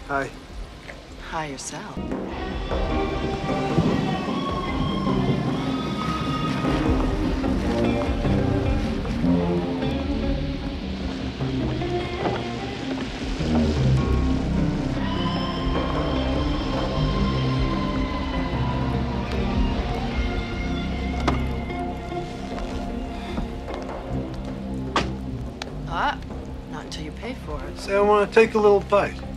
Hi. Hi yourself. Not until you pay for it. Say I want to take a little bite.